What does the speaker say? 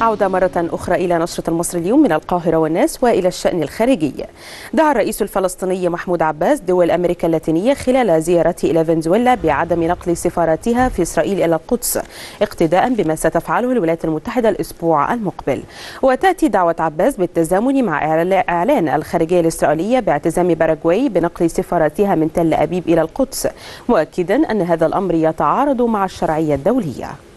عودة مرة أخرى إلى نشرة المصري اليوم من القاهرة والناس وإلى الشأن الخارجي. دعا الرئيس الفلسطيني محمود عباس دول أمريكا اللاتينية خلال زيارته إلى فنزويلا بعدم نقل سفاراتها في إسرائيل إلى القدس اقتداء بما ستفعله الولايات المتحدة الأسبوع المقبل. وتأتي دعوة عباس بالتزامن مع إعلان الخارجية الإسرائيلية باعتزام باراغواي بنقل سفاراتها من تل أبيب إلى القدس، مؤكدا أن هذا الأمر يتعارض مع الشرعية الدولية.